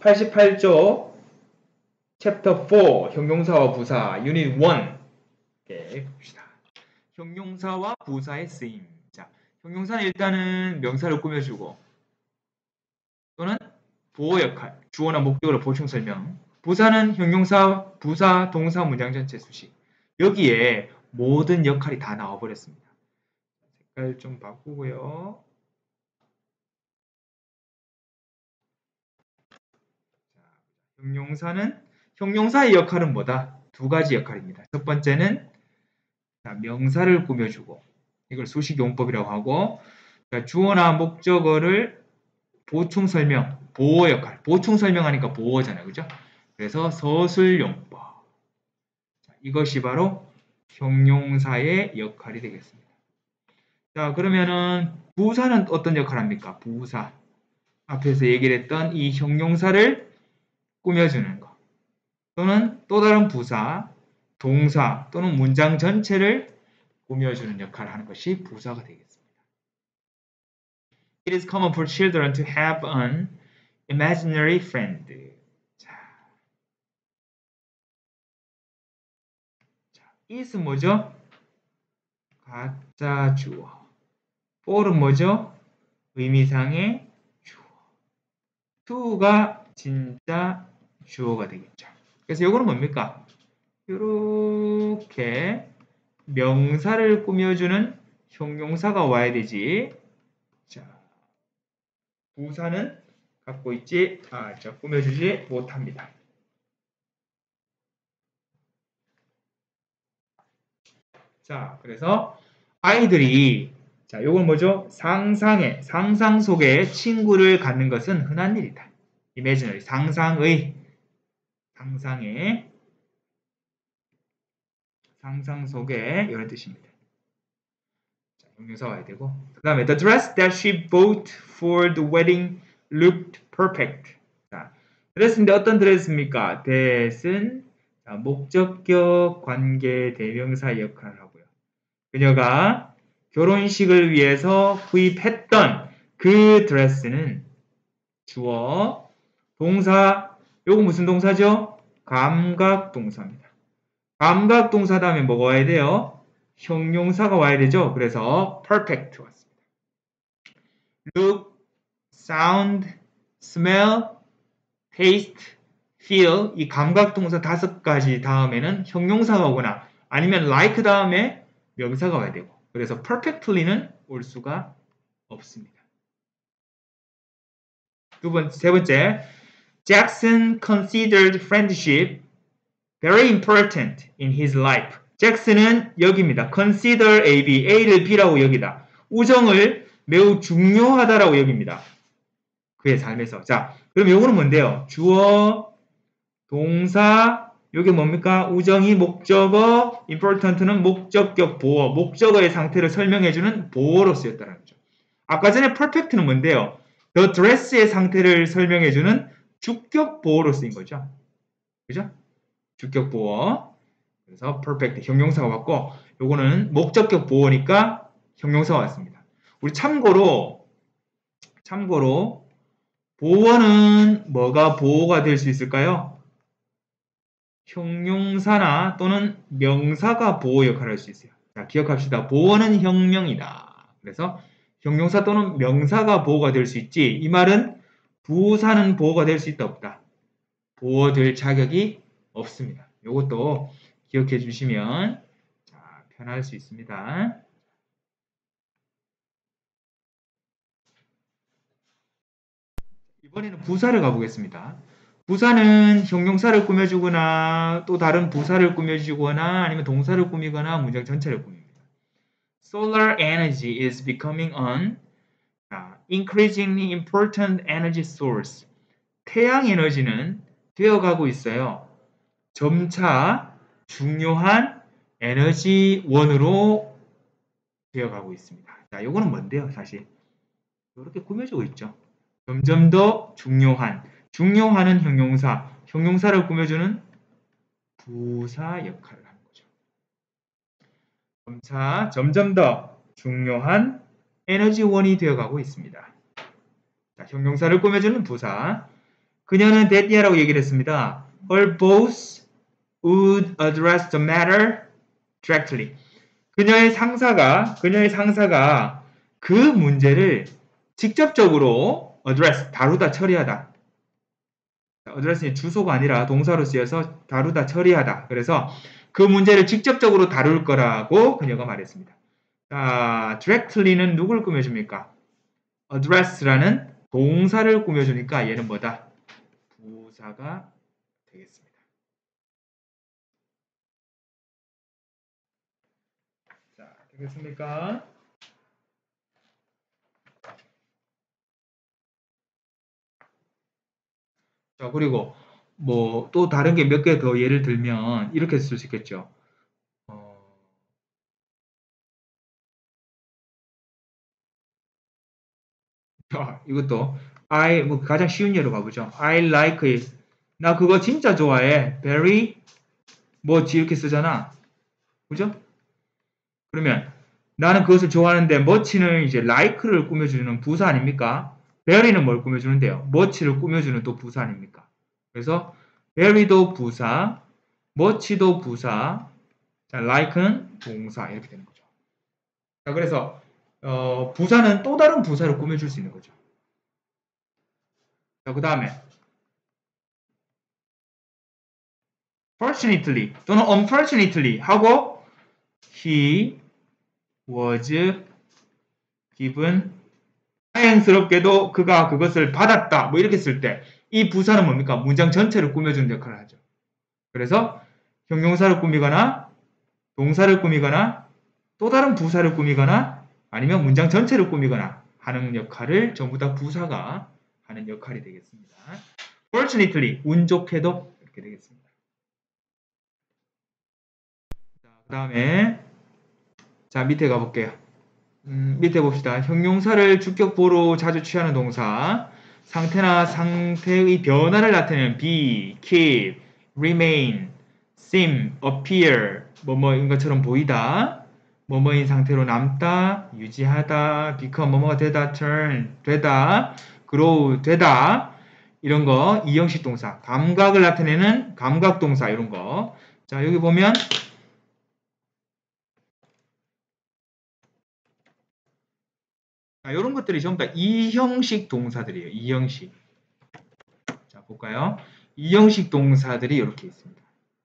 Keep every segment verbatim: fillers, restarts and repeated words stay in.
팔십팔 조 챕터 사 형용사와 부사 유닛 일 네, 봅시다. 형용사와 부사의 쓰임. 자, 형용사는 일단은 명사를 꾸며주고 또는 보호 역할, 주어나 목적으로 보충 설명. 부사는 형용사, 부사, 동사, 문장 전체 수식. 여기에 모든 역할이 다 나와버렸습니다. 색깔 좀 바꾸고요. 자, 형용사는 형용사의 역할은 뭐다? 두 가지 역할입니다. 첫 번째는 자, 명사를 꾸며주고 이걸 수식용법이라고 하고 자, 주어나 목적어를 보충 설명, 보호 역할. 보충 설명하니까 보호잖아요. 그죠? 그래서 서술용법. 자, 이것이 바로 형용사의 역할이 되겠습니다. 자, 그러면은 부사는 어떤 역할을 합니까? 부사. 앞에서 얘기를 했던 이 형용사를 꾸며주는 거. 또는 또 다른 부사, 동사 또는 문장 전체를 꾸며주는 역할을 하는 것이 부사가 되겠습니다. It is common for children to have an imaginary friend. 자, 자 is 뭐죠? 가짜 주어. for은 뭐죠? 의미상의 주어. to가 진짜 주어가 되겠죠. 그래서 이거는 뭡니까? 이렇게 명사를 꾸며주는 형용사가 와야 되지. 자, 부사는 갖고 있지, 아, 자, 꾸며주지 못합니다. 자, 그래서 아이들이 자, 요건 뭐죠? 상상의, 상상 속에 친구를 갖는 것은 흔한 일이다. imaginary, 상상의, 상상의, 상상 속에 이런 뜻입니다. 자, 형용사 와야 되고. 그 다음에 the dress that she bought for the wedding looked perfect. 자, 드레스인데 어떤 드레스입니까? that은 자, 목적격 관계 대명사 역할을 하고요. 그녀가 결혼식을 위해서 구입했던 그 드레스는 주어, 동사, 요거 무슨 동사죠? 감각동사입니다. 감각동사 다음에 뭐가 와야 돼요? 형용사가 와야 되죠? 그래서 perfect 왔습니다. look, sound, smell, taste, feel 이 감각동사 다섯 가지 다음에는 형용사가 오거나 아니면 like 다음에 명사가 와야 되고 그래서 perfectly는 올 수가 없습니다. 두 번째, 세 번째 Jackson considered friendship very important in his life. 잭슨은 여기입니다. consider A, B, A를 B라고 여기다. 우정을 매우 중요하다라고 여깁니다. 그의 삶에서. 자, 그럼 요거는 뭔데요? 주어, 동사, 요게 뭡니까? 우정이 목적어, important는 목적격 보어, 목적어의 상태를 설명해주는 보어로 쓰였다는 거죠. 아까 전에 perfect는 뭔데요? the dress의 상태를 설명해주는 주격 보어로 쓰인 거죠. 그죠? 주격 보어. 그래서 perfect 형용사가 왔고 요거는 목적격 보어니까 형용사가 왔습니다. 우리 참고로 참고로 보어는 뭐가 보어가 될 수 있을까요? 형용사나 또는 명사가 보호 역할을 할 수 있어요. 자, 기억합시다. 보어는 혁명이다. 그래서 형용사 또는 명사가 보호가 될 수 있지. 이 말은 부사는 보호가 될 수 있다 없다. 보호될 자격이 없습니다. 이것도 기억해 주시면 자, 편할 수 있습니다. 이번에는 부사를 가보겠습니다. 부사는 형용사를 꾸며주거나 또 다른 부사를 꾸며주거나 아니면 동사를 꾸미거나 문장 전체를 꾸밉니다. Solar energy is becoming an increasingly important energy source. 태양 에너지는 되어가고 있어요. 점차 중요한 에너지원으로 되어가고 있습니다. 자, 이거는 뭔데요, 사실? 이렇게 꾸며주고 있죠. 점점 더 중요한, 중요한은 형용사, 형용사를 꾸며주는 부사 역할을 하는 거죠. 점차 점점 더 중요한 에너지원이 되어가고 있습니다. 자, 형용사를 꾸며주는 부사. 그녀는 that 얘기를 했습니다. Her boss would address the matter directly. 그녀의 상사가 그녀의 상사가 그 문제를 직접적으로 address 다루다 처리하다. address는 주소가 아니라 동사로 쓰여서 다루다 처리하다. 그래서 그 문제를 직접적으로 다룰 거라고 그녀가 말했습니다. 자, directly는 누굴 꾸며줍니까? address라는 동사를 꾸며주니까 얘는 뭐다? 부사가 되겠습니다. 자, 되겠습니까? 자, 그리고 뭐 또 다른 게 몇 개 더 예를 들면 이렇게 쓸 수 있겠죠. 어, 아, 이것도 I 뭐 가장 쉬운 예로 가보죠. I like it. 나 그거 진짜 좋아해. very 뭐지 이렇게 쓰잖아. 그죠? 그러면 나는 그것을 좋아하는데 much는 이제 like를 꾸며주는 부사 아닙니까? very는 뭘 꾸며주는데요? much를 꾸며주는 또 부사 아닙니까? 그래서 very도 부사, much도 부사, 자, like는 동사 이렇게 되는 거죠. 자, 그래서 어, 부사는 또 다른 부사를 꾸며줄 수 있는 거죠. 자, 그 다음에 fortunately 또는 unfortunately 하고 he was given 다행스럽게도 그가 그것을 받았다 뭐 이렇게 쓸 때 이 부사는 뭡니까? 문장 전체를 꾸며주는 역할을 하죠. 그래서 형용사를 꾸미거나 동사를 꾸미거나 또 다른 부사를 꾸미거나 아니면 문장 전체를 꾸미거나 하는 역할을 전부 다 부사가 하는 역할이 되겠습니다. fortunately 운 좋게도 이렇게 되겠습니다. 그 다음에 자 밑에 가볼게요. 음, 밑에 봅시다. 형용사를 주격보로 자주 취하는 동사 상태나 상태의 변화를 나타내는 be, keep, remain, seem, appear 뭐뭐인 것처럼 보이다 뭐뭐인 상태로 남다, 유지하다, become 뭐뭐가 되다, turn 되다, grow 되다 이런 거 이형식 동사 감각을 나타내는 감각 동사 이런 거 자 여기 보면 자, 이런 것들이 전부 다 이형식 동사들이에요. 이형식. 자, 볼까요? 이형식 동사들이 이렇게 있습니다.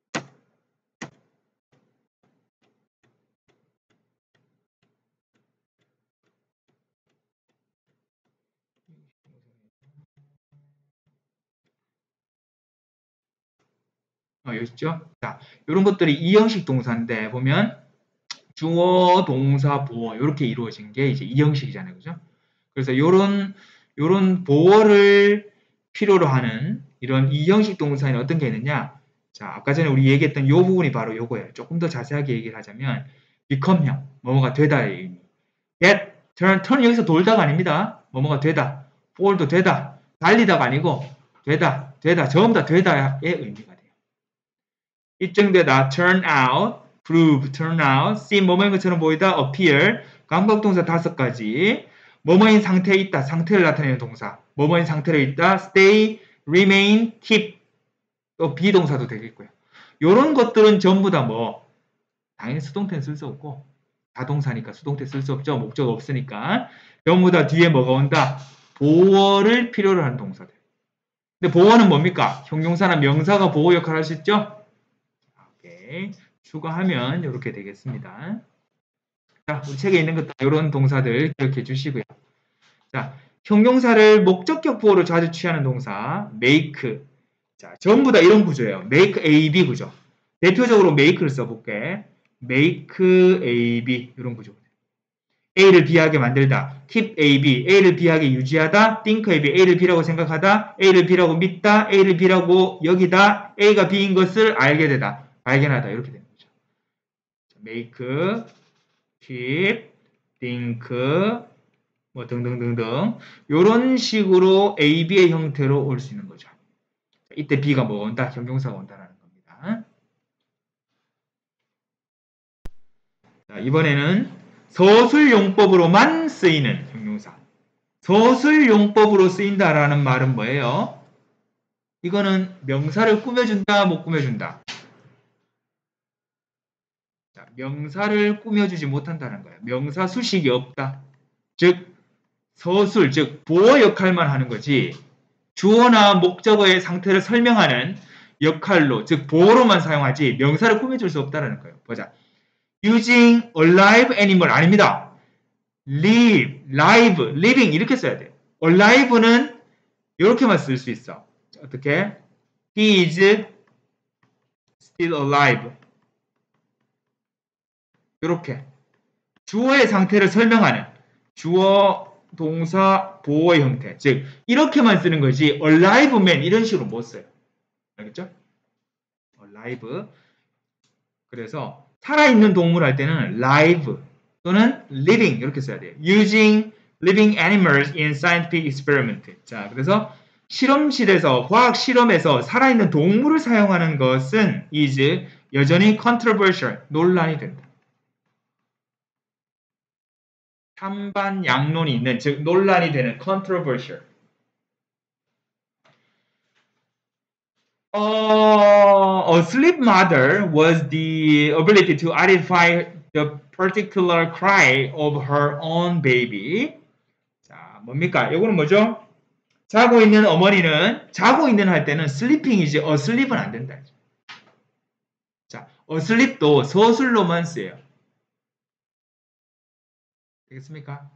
어, 여기 있죠? 자, 이런 것들이 이형식 동사인데 보면 주어, 동사, 보어 이렇게 이루어진 게 이제 이형식이잖아요. 그죠? 그래서 이런 요런 보어를 필요로 하는 이런 이형식 동사에는 어떤 게 있느냐? 자, 아까 전에 우리 얘기했던 이 부분이 바로 요거예요. 조금 더 자세하게 얘기를 하자면 become형, 뭐뭐가 되다의 의미. get, turn, turn 여기서 돌다가 아닙니다. 뭐뭐가 되다, fall도 되다, 달리다가 아니고 되다, 되다, 전부 다 되다의 의미가 돼요. 입증되다, turn out, prove, turn out, seem 뭐뭐인 것처럼 보이다, appear, 감각동사 다섯 가지, 뭐뭐인 상태에 있다, 상태를 나타내는 동사, 뭐뭐인 상태로 있다, stay, remain, keep, 또 비동사도 되겠고요. 이런 것들은 전부 다 뭐 당연히 수동태는 쓸 수 없고 자동사니까 수동태 쓸 수 없죠. 목적 없으니까 전부 다 뒤에 뭐가 온다? 보어를 필요로 하는 동사들. 근데 보어는 뭡니까? 형용사나 명사가 보어 역할을 할 수 있죠? 오케이. 추가하면 이렇게 되겠습니다. 자, 우리 책에 있는 것도 이런 동사들 기억해 주시고요. 자, 형용사를 목적격 보어로 자주 취하는 동사 make. 자, 전부 다 이런 구조예요. make A, B 구조. 대표적으로 make를 써볼게. make A, B 이런 구조. A를 B하게 만들다. keep A, B. A를 B하게 유지하다. think A, B. A를 B라고 생각하다. A를 B라고 믿다. A를 B라고 여기다. A가 B인 것을 알게 되다. 발견하다. 이렇게 되는 거죠. make, keep, think, 뭐 등등등등 이런 식으로 A, B의 형태로 올 수 있는 거죠. 이때 B가 뭐 온다? 형용사가 온다라는 겁니다. 자, 이번에는 서술용법으로만 쓰이는 형용사. 서술용법으로 쓰인다라는 말은 뭐예요? 이거는 명사를 꾸며준다, 못 꾸며준다. 자, 명사를 꾸며주지 못한다는 거예요. 명사 수식이 없다. 즉 서술, 즉 보어 역할만 하는 거지 주어나 목적어의 상태를 설명하는 역할로, 즉 보어로만 사용하지 명사를 꾸며줄 수 없다는 거예요. 보자. using a live animal 아닙니다. live, live, living 이렇게 써야 돼요. alive는 이렇게만 쓸 수 있어. 어떻게? He is still alive. 이렇게 주어의 상태를 설명하는 주어, 동사, 보어의 형태. 즉 이렇게만 쓰는 거지 aliveman 이런 식으로 못 써요. 알겠죠? alive. 그래서 살아있는 동물 할 때는 live 또는 living 이렇게 써야 돼요. using living animals in scientific experiment. 자, 그래서 실험실에서 과학 실험에서 살아있는 동물을 사용하는 것은 is 여전히 controversial 논란이 된다. 찬반 양론이 있는 즉 논란이 되는 controversial. Uh, a sleep mother was the ability to identify the particular cry of her own baby. 자, 뭡니까? 이거는 뭐죠? 자고 있는 어머니는 자고 있는 할 때는 sleeping이지 asleep은 안 된다. 자, asleep도 서술로만 쓰여요. 되겠습니까?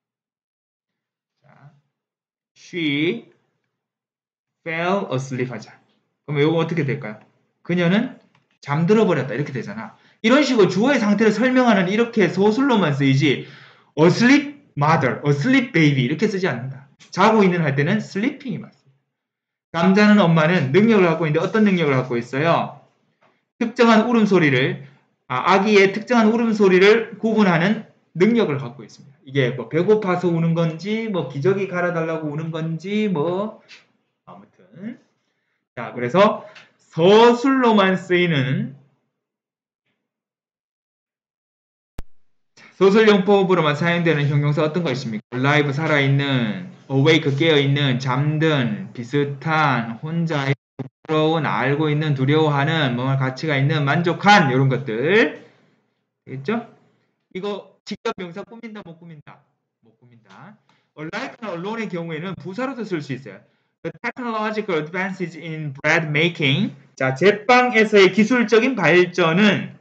자, she fell asleep 하자. 그럼 이거 어떻게 될까요? 그녀는 잠들어 버렸다 이렇게 되잖아. 이런 식으로 주어의 상태를 설명하는 이렇게 서술로만 쓰이지 asleep mother, asleep baby 이렇게 쓰지 않는다. 자고 있는 할 때는 sleeping이 맞습니다. 잠자는 엄마는 능력을 갖고 있는데 어떤 능력을 갖고 있어요? 특정한 울음소리를 아, 아기의 특정한 울음소리를 구분하는 능력을 갖고 있습니다. 이게 뭐 배고파서 우는 건지 뭐 기저귀 갈아달라고 우는 건지 뭐 아무튼 자 그래서 서술로만 쓰이는 서술용법으로만 사용되는 형용사 어떤 거 있습니까? alive 살아있는, awake 깨어있는, 잠든, 비슷한, 혼자 부러운, 알고 있는, 두려워하는, 뭐 가치가 있는, 만족한 이런 것들 되겠죠? 이거 직접 명사 꾸민다 못 꾸민다? 못 꾸민다. like나 alone의 경우에는 부사로도 쓸 수 있어요. The technological advances in bread making. 자, 제빵에서의 기술적인 발전은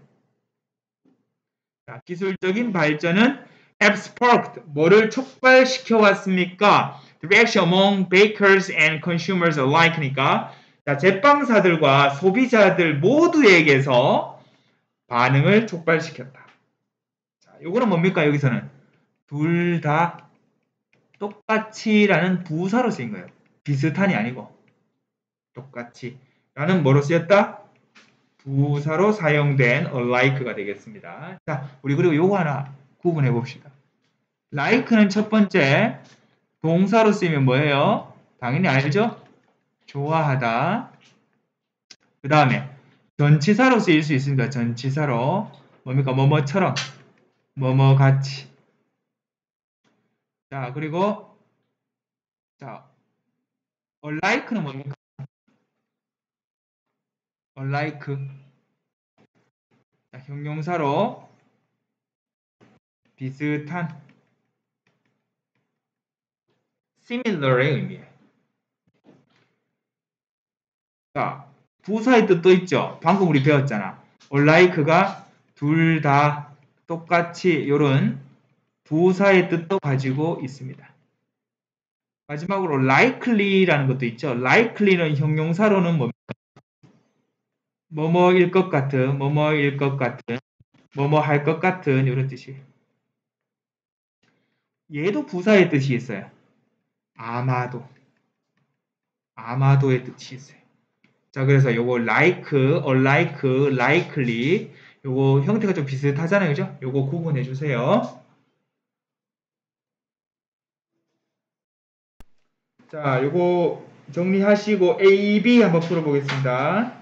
자, 기술적인 발전은 have sparked 뭐를 촉발시켜 왔습니까? The reaction among bakers and consumers alike니까 자, 제빵사들과 소비자들 모두에게서 반응을 촉발시켰다. 자, 요거는 뭡니까? 여기서는 둘 다 똑같이라는 부사로 쓰인 거예요. 비슷한이 아니고 똑같이 라는 뭐로 쓰였다? 부사로 사용된 like가 되겠습니다. 자, 우리 그리고 요거 하나 구분해 봅시다. like는 첫 번째 동사로 쓰이면 뭐예요? 당연히 알죠? 좋아하다. 그 다음에 전치사로 쓰일 수 있습니다. 전치사로 뭡니까? 뭐뭐처럼 뭐뭐같이. 자, 그리고 자, like는 뭡니까? like 자, 형용사로 비슷한 similar의 의미예요. 자, 부사의 뜻도 있죠. 방금 우리 배웠잖아. like가 둘 다 똑같이 이런 부사의 뜻도 가지고 있습니다. 마지막으로 likely라는 것도 있죠. likely는 형용사로는 뭡니까? 뭐뭐일 것 같은, 뭐뭐일 것 같은, 뭐뭐 할 것 같은 이런 뜻이에요. 얘도 부사의 뜻이 있어요. 아마도. 아마도의 뜻이 있어요. 자, 그래서 요거 like, unlike, likely 요거 형태가 좀 비슷하잖아요. 그죠? 요거 구분해 주세요. 자, 요거 정리하시고 A, B 한번 풀어보겠습니다.